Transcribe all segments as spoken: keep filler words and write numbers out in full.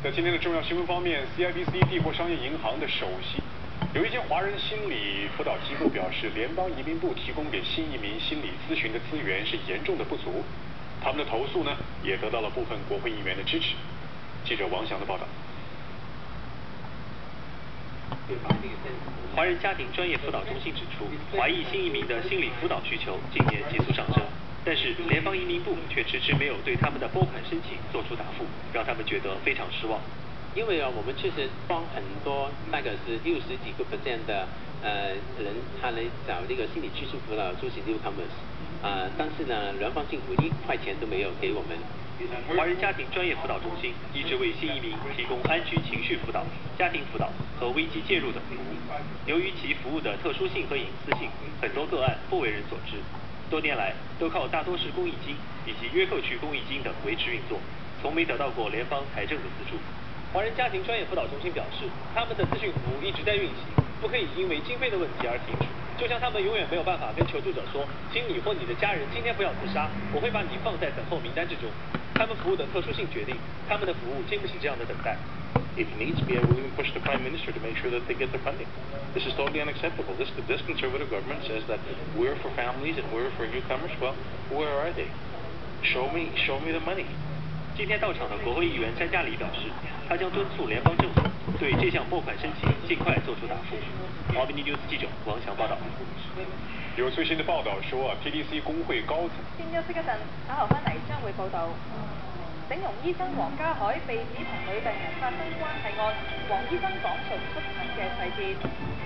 在今天的重要新闻方面 ，C I B C 帝国商业银行的首席有一间华人心理辅导机构表示，联邦移民部提供给新移民心理咨询的资源是严重的不足。他们的投诉呢，也得到了部分国会议员的支持。记者王翔的报道。 华人家庭专业辅导中心指出，华裔新移民的心理辅导需求近年急速上升，但是联邦移民部却迟迟没有对他们的拨款申请做出答复，让他们觉得非常失望。 因为啊，我们确实帮很多，大概是六十几个 percent 的呃人，他来找这个心理咨询辅导助行 newcomers， 啊，但是呢，联邦政府一块钱都没有给我们。 华人家庭专业辅导中心一直为新移民提供安居情绪辅导、家庭辅导和危机介入等服务。由于其服务的特殊性和隐私性，很多个案不为人所知。多年来都靠大多是公益金以及约克区公益金等维持运作，从没得到过联邦财政的资助。华人家庭专业辅导中心表示，他们的咨询服务一直在运行，不可以因为经费的问题而停止。 就像他们永远没有办法跟求助者说，请你或你的家人今天不要自杀，我会把你放在等候名单之中。他们服务的特殊性决定，他们的服务经不起这样的等待。If needs be, I will even push the Prime Minister to make sure that they get the funding. This is totally unacceptable. This this conservative government says that we're for families and we're for newcomers. Well, where are they? Show me, show me the money. 今天到场的国会议员詹加里表示，他将敦促联邦政府对这项拨款申请尽快做出答复。华明 News 記者王翔報道。 有最新的報道說啊 ，P D C 工會高層。 先休息一陣，稍後翻嚟將會報導。整容醫生黃家海被指同女病人發生關係案，黃醫生講述出診嘅細節。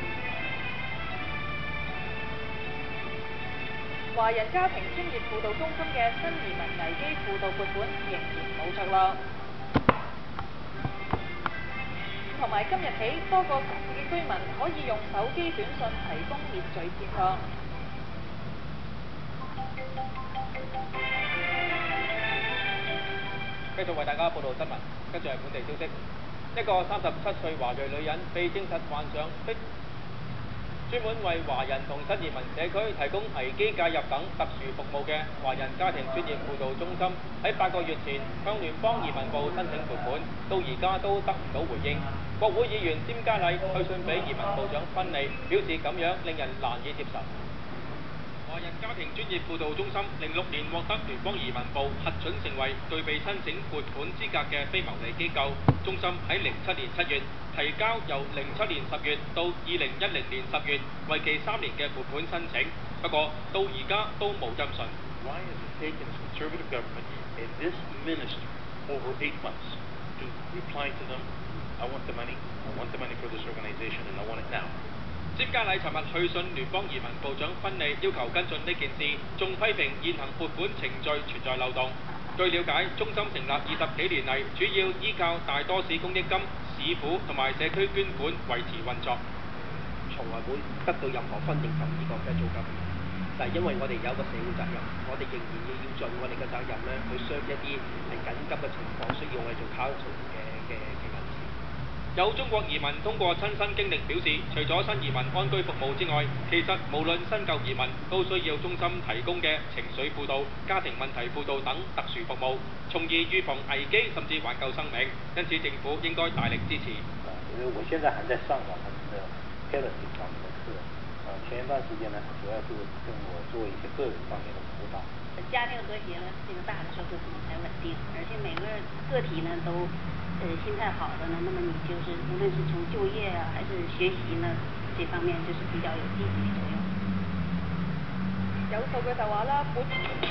華人家庭專業輔導中心嘅新移民危機輔導撥款仍然冇着落。 同埋今日起，多個城市嘅居民可以用手機短信提供滅罪線索。 繼續為大家報道新聞，跟住係本地消息。一個三十七歲華裔女人被證實患上的專門為華人同新移民社區提供危機介入等特殊服務嘅華人家庭專業輔導中心，喺八個月前向聯邦移民部申請撥款，到而家都得唔到回應。 國會議員詹嘉禮去信俾移民部長芬利，表示咁樣令人難以接受。華人家庭專業輔導中心零六年獲得聯邦移民部核准成為具備申請撥款資格嘅非牟利機構。中心喺零七年七月提交由零七年十月到二零一零年十月為期三年嘅撥款申請，不過到而家都冇音訊。Why has it taken a conservative government and this minister over eight months to reply to them? I want the money. I want the money for this organization, and I want it now. 詹嘉禮尋日去信聯邦移民部長芬利，要求跟進呢件事，仲批評現行撥款程序存在漏洞。據了解，中心成立二十幾年嚟，主要依靠大多市公益金、市府同埋社區捐款維持運作。從來會得到任何分定from呢個嘅做金，但係因為我哋有個社會責任，我哋仍然要要盡我哋嘅責任咧，去 serve 一啲係緊急嘅情況，需要我哋做 counsel 嘅嘅嘅人士。 有中國移民通過親身經歷表示，除咗新移民安居服務之外，其實無論新舊移民都需要中心提供嘅情緒輔導、家庭問題輔導等特殊服務，從而預防危機甚至挽救生命。因此政府應該大力支持。 因為我現在還在上網他們的 parenting 方面的課，呃，前一段時間呢，主要是跟我做一些個人方面的輔導。 家庭和諧呢是一個大的社會主義才穩定，而且每個個體呢都。 呃，心態好的呢，那麼你就是無論是從就業啊，還是學習呢，這方面就是比較有積極作用。 有數據就話啦，本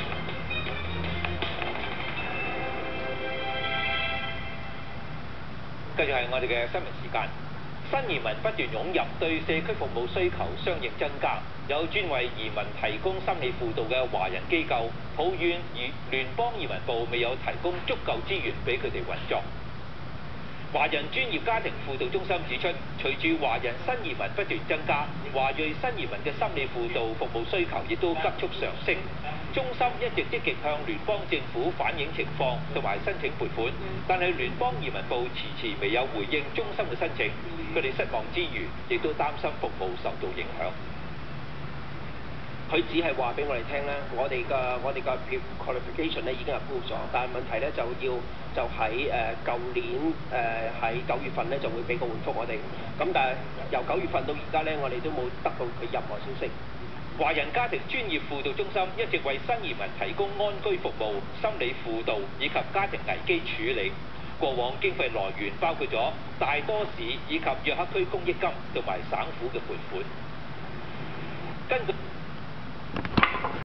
繼續係我哋嘅新聞時間。新移民不斷湧入，對社區服務需求相應增加。有專為移民提供心理輔導嘅華人機構抱怨，而聯邦移民部未有提供足夠資源俾佢哋運作。 華人專業家庭輔導中心指出，隨住華人新移民不斷增加，華裔新移民嘅心理輔導服務需求亦都急速上升。中心一直積極向聯邦政府反映情況同埋申請撥款，但係聯邦移民部遲遲未有回應中心嘅申請。佢哋失望之餘，亦都擔心服務受到影響。 佢只係話俾我哋聽咧，我哋嘅我哋嘅 qualification 咧已經係 approve 咗，但係問題咧就要就喺誒舊年誒喺九月份咧就會俾個回覆我哋，咁但係由九月份到而家咧，我哋都冇得到佢任何消息。 華人家庭專業輔導中心一直為新移民提供安居服務、心理輔導以及家庭危機處理。過往經費來源包括咗大多市以及約克區公益金同埋省府嘅撥款。根據